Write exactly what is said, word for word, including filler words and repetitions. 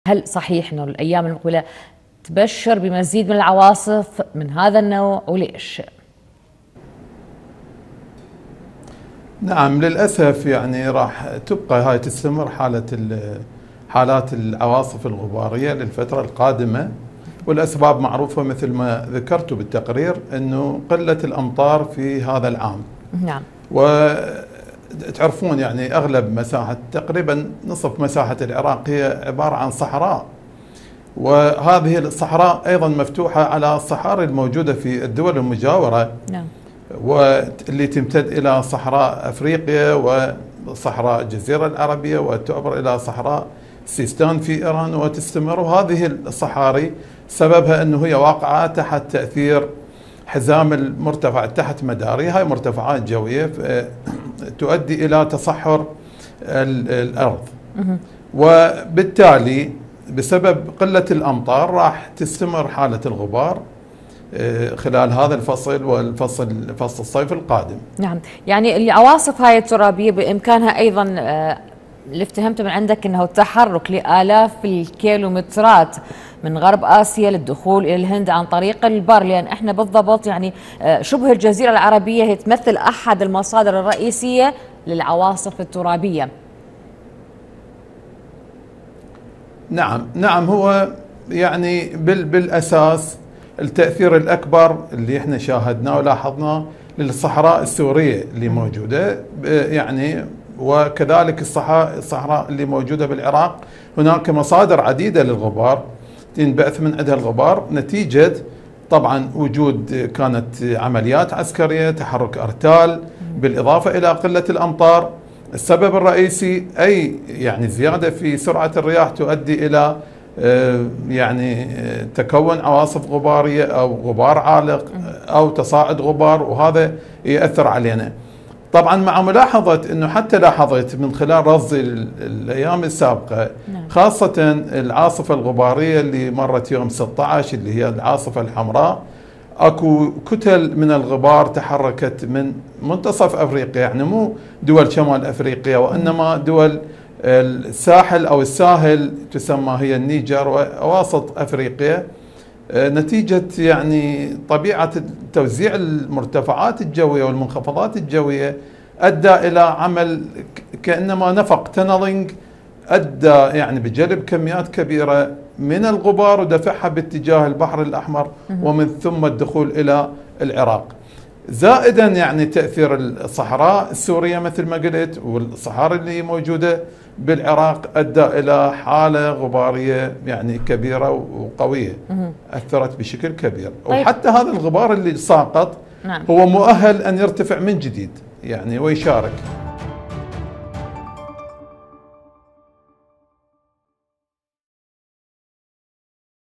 هل صحيح أنه الأيام المقبلة تبشر بمزيد من العواصف من هذا النوع وليش؟ نعم، للأسف يعني راح تبقى هاي تستمر حالة حالات العواصف الغبارية للفترة القادمة، والأسباب معروفة مثل ما ذكرت بالتقرير أنه قلة الأمطار في هذا العام. نعم. وتعرفون يعني أغلب مساحة تقريبا نصف مساحة العراق هي عبارة عن صحراء، وهذه الصحراء أيضا مفتوحة على الصحاري الموجودة في الدول المجاورة. نعم. واللي تمتد إلى صحراء أفريقيا وصحراء الجزيرة العربية وتعبر إلى صحراء سيستان في إيران وتستمر. هذه الصحاري سببها أنه هي واقعة تحت تأثير حزام المرتفع تحت مداري، هاي مرتفعات جوية تؤدي إلى تصحر الأرض، وبالتالي بسبب قلة الأمطار راح تستمر حالة الغبار خلال هذا الفصل والفصل فصل الصيف القادم. نعم، يعني العواصف هاي الترابية بإمكانها أيضا اللي افتهمت من عندك أنه التحرك لآلاف الكيلومترات من غرب آسيا للدخول إلى الهند عن طريق البر، لأن احنا بالضبط يعني شبه الجزيرة العربية هي تمثل أحد المصادر الرئيسية للعواصف الترابية. نعم نعم هو يعني بالأساس التأثير الأكبر اللي احنا شاهدناه ولاحظناه للصحراء السورية اللي موجودة، يعني وكذلك الصحراء اللي موجودة بالعراق. هناك مصادر عديدة للغبار ينبعث من عندها الغبار نتيجة طبعا وجود كانت عمليات عسكرية، تحرك أرتال، بالإضافة إلى قلة الأمطار. السبب الرئيسي أي يعني زيادة في سرعة الرياح تؤدي إلى يعني تكون عواصف غبارية أو غبار عالق أو تصاعد غبار، وهذا يأثر علينا. طبعا مع ملاحظة أنه حتى لاحظت من خلال رصدي الأيام السابقة خاصة العاصفة الغبارية اللي مرت يوم ستة عشر اللي هي العاصفة الحمراء، اكو كتل من الغبار تحركت من منتصف أفريقيا، يعني مو دول شمال أفريقيا وإنما دول الساحل أو الساحل تسمى هي النيجر وأواسط أفريقيا، نتيجة يعني طبيعة توزيع المرتفعات الجوية والمنخفضات الجوية أدى إلى عمل كأنما نفق تنلينج، أدى يعني بجلب كميات كبيرة من الغبار ودفعها باتجاه البحر الأحمر ومن ثم الدخول إلى العراق. زائدا يعني تأثير الصحراء السورية مثل ما قلت والصحاري اللي موجودة بالعراق أدى إلى حالة غبارية يعني كبيرة وقوية أثرت بشكل كبير. طيب. وحتى هذا الغبار اللي ساقط نعم. هو مؤهل أن يرتفع من جديد يعني ويشارك.